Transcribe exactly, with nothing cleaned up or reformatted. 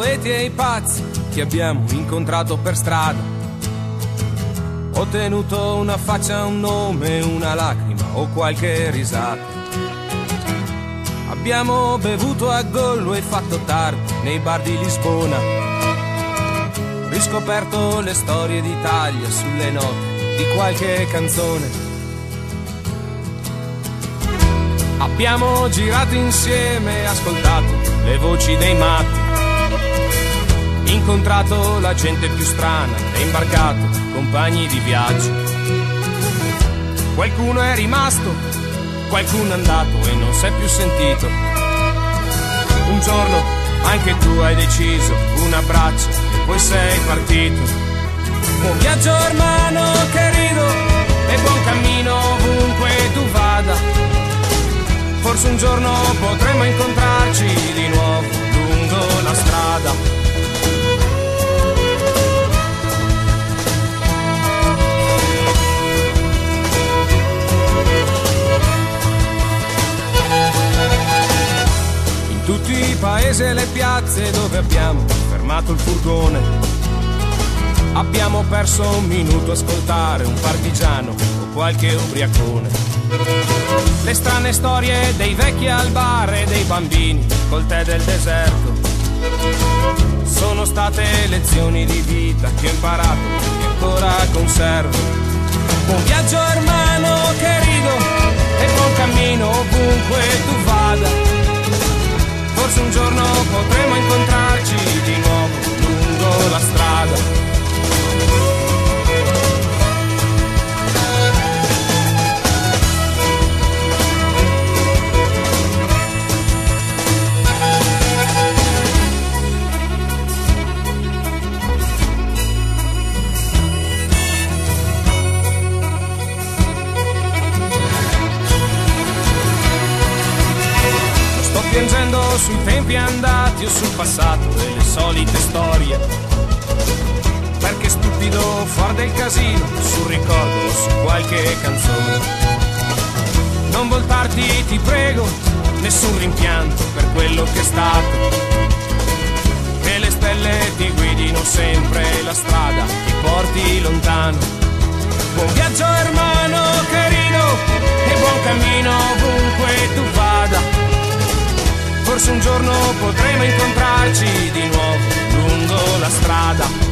atleti e i pazzi che abbiamo incontrato per strada. Ho tenuto una faccia, un nome, una lacrima o qualche risata. Abbiamo bevuto a gollo e fatto tardi nei bar di Lisbona. Riscoperto le storie d'Italia sulle note di qualche canzone. Abbiamo girato insieme e ascoltato le voci dei matti. Incontrato la gente più strana e imbarcato compagni di viaggio. Qualcuno è rimasto, qualcuno è andato e non si è più sentito. Un giorno anche tu hai deciso un abbraccio e poi sei partito. Buon viaggio hermano querido e buon cammino ovunque tu vada. Forse un giorno potremo incontrarci di nuovo lungo la strada. In tutti i paesi e le piazze dove abbiamo fermato il furgone, abbiamo perso un minuto a ascoltare un partigiano o qualche ubriacone. Le strane storie dei vecchi al bar e dei bambini col tè del deserto sono state lezioni di vita che ho imparato e ancora conservo. Buon viaggio hermano querido e buon cammino ovunque tu vada. Forse un giorno potremo incontrarci di nuovo lungo la strada. Piangendo sui tempi andati o sul passato e le solite storie, perché è stupido far del casino sul ricordo o su qualche canzone. Non voltarti ti prego, nessun rimpianto per quello che è stato, che le stelle ti guidino sempre la strada, ti porti lontano. Buon viaggio hermano querido e buon cammino ovunque tu vada. Forse un giorno potremo incontrarci di nuovo lungo la strada.